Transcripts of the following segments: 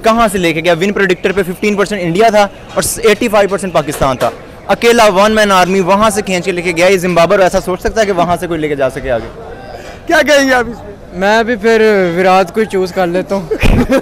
कहाँ से लेके गया? विन प्रेडिक्टर पे 15% इंडिया था और 85% पाकिस्तान था। अकेला वन मैन आर्मी वहाँ से खींच के लेके गया। ये जिम्बाब्वे ऐसा सोच सकता है कि वहाँ से कोई लेके जा सके आगे? क्या कहेंगे आप इसमें? मैं भी फिर विराट को ही चूज कर लेता हूँ।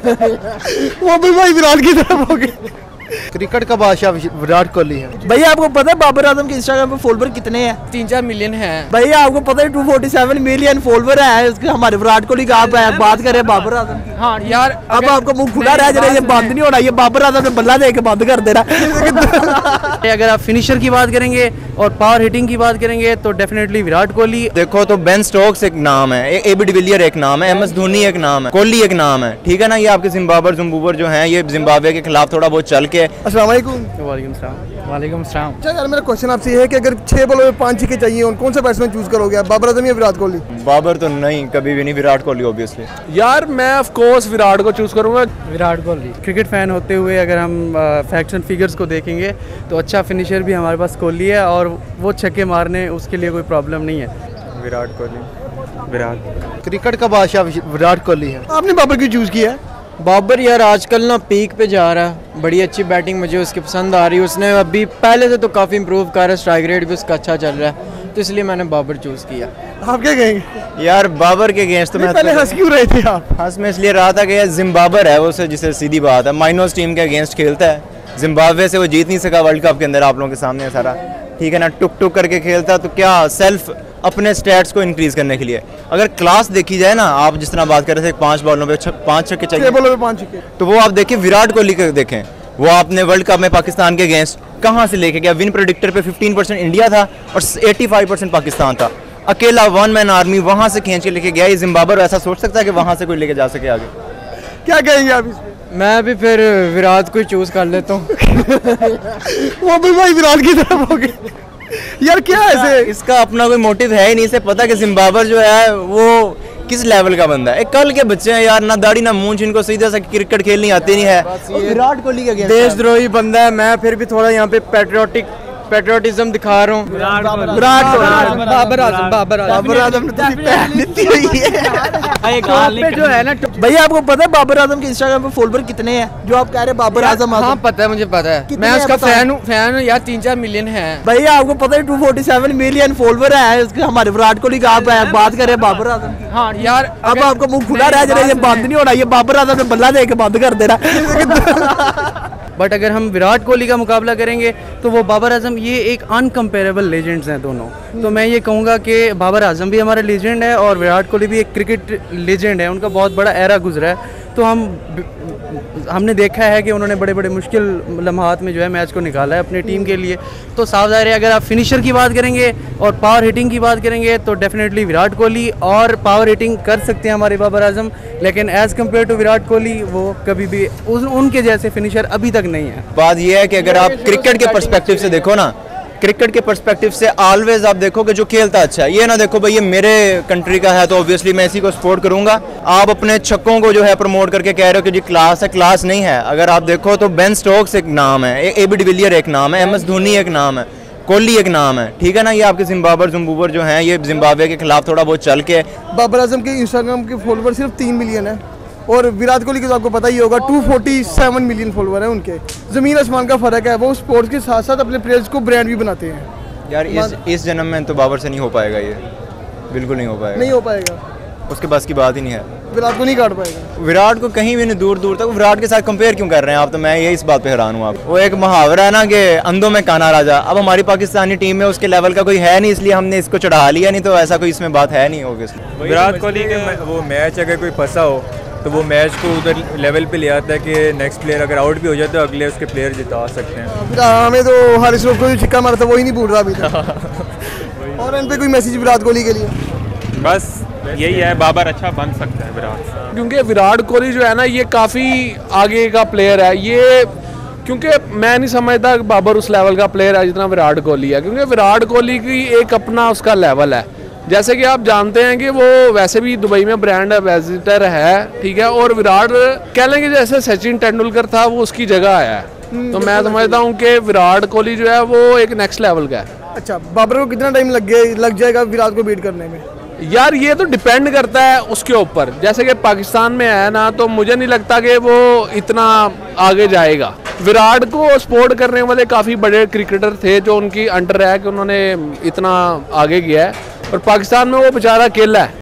वो भी भाई विराट की तरफ हो गए। क्रिकेट का बादशाह विराट कोहली है। भैया आपको पता है बाबर आजम के इंस्टाग्राम पे फॉलोवर कितने हैं? 3-4 मिलियन है। भैया आपको पता है 247 मिलियन फॉलोवर है उसके हमारे विराट कोहली का। आप बात करें बाबर आजम की। हाँ यार, अब आपका मुंह खुला रह जाए, ये बंद नहीं होना। ये बाबर आजम ने बल्ला दे के बंद कर देना। अगर आप फिनिशर की बात करेंगे और पावर हिटिंग की बात करेंगे तो डेफिनेटली विराट कोहली। देखो तो बेन स्टोक्स एक नाम है, एबी डिविलियर एक नाम है, MS धोनी एक नाम है, कोहली एक नाम है, ठीक है ना। ये आपके जिम्बाब्वे जो हैं, ये जिम्बाब्वे के खिलाफ थोड़ा बहुत चल के। अस्सलाम वालेकुम। वालेकुम सलाम। अच्छा यार, मेरा क्वेश्चन आपसे ये है कि अगर 6 बॉलों में 5 छक्के चाहिए, कौन सा बैट्समैन चूज करोगे आप, बाबर आजम या विराट कोहली? बाबर तो नहीं, कभी भी नहीं, विराट कोहली ऑब्वियसली। यार मैं ऑफ कोर्स विराट को चूज करूंगा। विराट कोहली। क्रिकेट फैन होते हुए अगर हम फैक्ट्स एंड फिगर्स को देखेंगे तो अच्छा फिनिशर भी हमारे पास कोहली है और वो छक्के मारने उसके लिए कोई प्रॉब्लम नहीं है। विराट कोहली। विराट। क्रिकेट का बादशाह विराट कोहली है। आपने बाबर क्यों चूज किया है? बाबर यार आजकल ना पीक पे जा रहा है, बड़ी अच्छी बैटिंग मुझे उसकी पसंद आ रही है। उसने अभी पहले से तो काफ़ी इंप्रूव कर रहा है, स्ट्राइक रेट भी उसका अच्छा चल रहा है, तो इसलिए मैंने बाबर चूज़ किया। आप क्या कहेंगे? यार बाबर के अगेंस्ट तो मैं पहले हंस क्यों रहे थे आप? हंस में इसलिए रहा था कि जिम्बाब्वे है वो से, जिसे सीधी बात है, माइनस टीम के अगेंस्ट खेलता है। जिम्बाब्वे से वो जीत नहीं सका वर्ल्ड कप के अंदर, आप लोगों के सामने है सारा, ठीक है ना। टुक टुक करके खेलता तो क्या सेल्फ अपने स्टैट्स को इंक्रीज करने के लिए। अगर क्लास देखी जाए ना, आप जिस तरह बात कर रहे थे 5 बॉलों पे 5 छक्के चाहिए, 6 बॉलों में 5 छक्के, तो वो आप देखिए विराट कोहली का देखें, वो आपने वर्ल्ड कप में पाकिस्तान के अगेंस्ट कहाँ से लेके गया? विन प्रेडिक्टर पे 15% इंडिया था और 85% पाकिस्तान था। अकेला वन मैन आर्मी वहाँ से खींच के लेके गया। ये जिम्बाब्वे ऐसा सोच सकता है कि वहाँ से कोई लेके जा सके आगे? क्या कहेंगे आप इसमें? मैं भी फिर विराट को ही चूज कर लेता हूँ। वो भी भाई विराट की तरफ हो गए। यार क्या ऐसे? इसका अपना कोई मोटिव है ही नहीं, इसे पता कि जिम्बाब्वे जो है वो किस लेवल का बंदा है। कल के बच्चे हैं यार, ना दाढ़ी ना मूंछ, इनको सीधा सा क्रिकेट खेलनी आती नहीं है। विराट कोहली का देशद्रोही बंदा है। मैं फिर भी थोड़ा यहाँ पे पैट्रियोटिज्म दिखा रहा हूँ। विराट बाबर आजम जो है ना। भैया आपको पता है बाबर आजम के इंस्टाग्राम पे फॉलोवर कितने हैं जो आप कह रहे हैं बाबर आजम? हाँ पता है, मुझे पता है, मैं उसका फैन हूँ यार। 3-4 मिलियन है। भैया आपको पता है 247 मिलियन फॉलोवर है उसके हमारे विराट कोहली का। आप बात करें बाबर आजम की। हाँ यार, अब आपका मुंह खुला रह जाए, ये बंद नहीं होना। ये बाबर आजम ने बल्ला दे के बंद कर देना। बट अगर हम विराट कोहली का मुकाबला करेंगे तो वो बाबर आजम, ये एक अनकम्पेरेबल लेजेंड्स हैं दोनों। तो मैं ये कहूँगा कि बाबर आजम भी हमारा लेजेंड है और विराट कोहली भी एक क्रिकेट लेजेंड है। उनका बहुत बड़ा एरा गुजरा है, तो हमने देखा है कि उन्होंने बड़े बड़े मुश्किल लम्हात में जो है मैच को निकाला है अपनी टीम के लिए। तो साफ ज़ाहिर है अगर आप फिनिशर की बात करेंगे और पावर हिटिंग की बात करेंगे तो डेफिनेटली विराट कोहली, और पावर हिटिंग कर सकते हैं हमारे बाबर आजम, लेकिन as compared to Virat Kohli वो कभी भी उनके जैसे फिनिशर अभी तक नहीं है। बात यह है कि अगर आप क्रिकेट के पर्सपेक्टिव से देखो ना, क्रिकेट के पर्सपेक्टिव से ऑलवेज आप देखो कि जो खेलता अच्छा है, ये ना देखो भाई ये मेरे कंट्री का है तो ऑब्वियसली मैं इसी को सपोर्ट करूंगा। आप अपने छक्कों को जो है प्रमोट करके कह रहे हो कि जी क्लास है, क्लास नहीं है। अगर आप देखो तो बेन स्टोक्स एक नाम है, एबी डिविलियर एक नाम है, MS धोनी एक नाम है, कोहली एक नाम है, ठीक है ना। ये आपके जिम्बाब्वे जो हैं, ये जिम्बाब्वे के खिलाफ थोड़ा बहुत चल के। बाबर आजम के इंस्टाग्राम के फॉलोवर सिर्फ 3 मिलियन है और विराट कोहली के तो आपको पता ही होगा 247 मिलियन फॉलोवर है उनके। जमीन आसमान का फर्क है। वो स्पोर्ट्स के साथ साथ अपने प्लेयर्स को ब्रांड भी बनाते हैं। यार इस जन्म में तो बाबर से नहीं हो पाएगा, ये बिल्कुल नहीं हो पाएगा। नहीं हो पाएगा, उसके पास की बात ही नहीं है। विराट को नहीं काट पाएगा। विराट को कहीं भी नहीं, दूर दूर तक। विराट के साथ कंपेयर क्यों कर रहे हैं आप? तो मैं ये इस बात पे हैरान हूँ। आप वो एक मुहावरा है ना कि अंधों में काना राजा। अब हमारी पाकिस्तानी टीम में उसके लेवल का कोई है नहीं, इसलिए हमने इसको चढ़ा लिया, नहीं तो ऐसा कोई इसमें बात है नहीं। ऑब्वियसली विराट कोहली के वो मैच अगर कोई फंसा हो तो वो मैच को उधर लेवल पे ले आता है कि नेक्स्ट प्लेयर अगर आउट भी हो जाए तो अगले उसके प्लेयर जिता सकते हैं। हमें तो हारिस रऊफ को जो छिक्का मारा था वही नहीं भूल रहा अभी तक। और इन पे कोई मैसेज विराट कोहली के लिए? बस यही है, बाबर अच्छा बन सकता है विराट, क्योंकि विराट कोहली जो है ना ये काफ़ी आगे का प्लेयर है। ये क्योंकि मैं नहीं समझता कि बाबर उस लेवल का प्लेयर है जितना विराट कोहली है, क्योंकि विराट कोहली की एक अपना उसका लेवल है। जैसे कि आप जानते हैं कि वो वैसे भी दुबई में ब्रांड एम्बेसडर है, ठीक है, और विराट कह लेंगे जैसे सचिन तेंदुलकर था वो उसकी जगह आया है। तो मैं समझता हूँ कि विराट कोहली जो है वो एक नेक्स्ट लेवल का है। अच्छा, बाबर को कितना टाइम लग जाएगा विराट को बीट करने में? यार ये तो डिपेंड करता है उसके ऊपर। जैसे कि पाकिस्तान में है ना, तो मुझे नहीं लगता कि वो इतना आगे जाएगा। विराट को सपोर्ट करने वाले काफ़ी बड़े क्रिकेटर थे जो उनकी अंडर रह के उन्होंने इतना आगे गया है, और पाकिस्तान में वो बेचारा अकेला है।